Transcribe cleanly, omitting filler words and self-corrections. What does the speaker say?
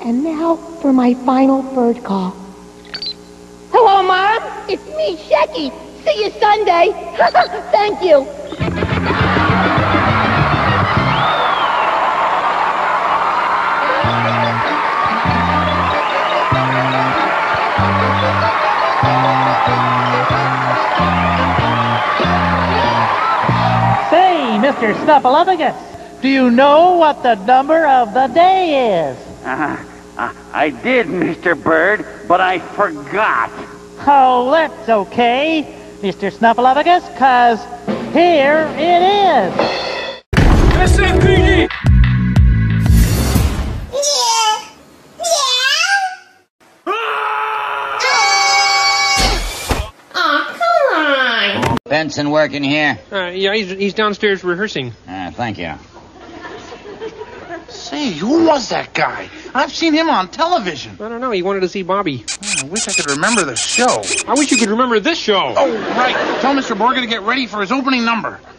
And now for my final bird call. Hello, Mom. It's me, Shecky. See you Sunday. Thank you. Say, Mr. Snuffleupagus, do you know what the number of the day is? I did, Mr. Bird, but I forgot. Oh, that's okay, Mr. Snuffleupagus, 'cause here it is. SFPD! Benson working here? Yeah, he's downstairs rehearsing. Thank you. Say, who was that guy? I've seen him on television. I don't know. He wanted to see Bobby. I wish I could remember the show. I wish you could remember this show. Oh, right. Tell Mr. Borger to get ready for his opening number.